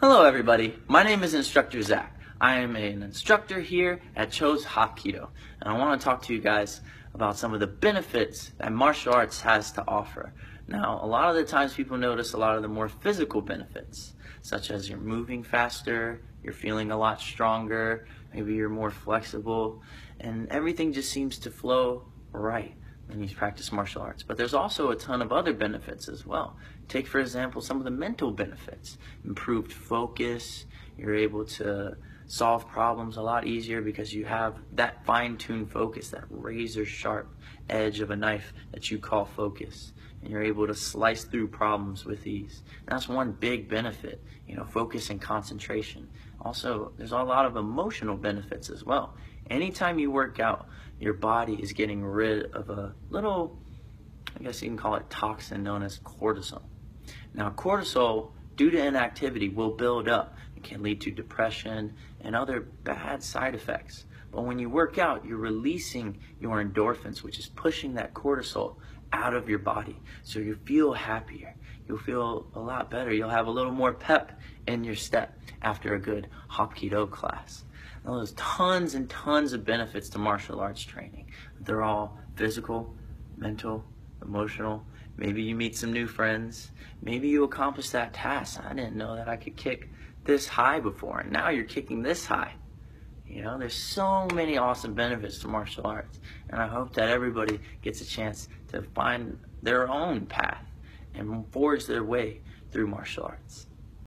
Hello everybody, my name is Instructor Zach. I am an instructor here at Cho's Hapkido, and I want to talk to you guys about some of the benefits that martial arts has to offer. Now, a lot of the times people notice a lot of the more physical benefits, such as you're moving faster, you're feeling a lot stronger, maybe you're more flexible, and everything just seems to flow right when you practice martial arts. But there's also a ton of other benefits as well. Take, for example, some of the mental benefits. Improved focus, you're able to solve problems a lot easier because you have that fine-tuned focus, that razor-sharp edge of a knife that you call focus. And you're able to slice through problems with ease. And that's one big benefit, focus and concentration. Also, there's a lot of emotional benefits as well. Anytime you work out, your body is getting rid of a little, I guess you can call it toxin known as cortisol. Now, cortisol, due to inactivity, will build up. It can lead to depression and other bad side effects. But when you work out, you're releasing your endorphins, which is pushing that cortisol out of your body. So you feel happier. You'll feel a lot better. You'll have a little more pep in your step after a good Hapkido class. Now, there's tons and tons of benefits to martial arts training. They're all physical, mental, emotional. Maybe you meet some new friends. Maybe you accomplish that task. I didn't know that I could kick this high before, and now you're kicking this high. There's so many awesome benefits to martial arts, and I hope that everybody gets a chance to find their own path and forge their way through martial arts.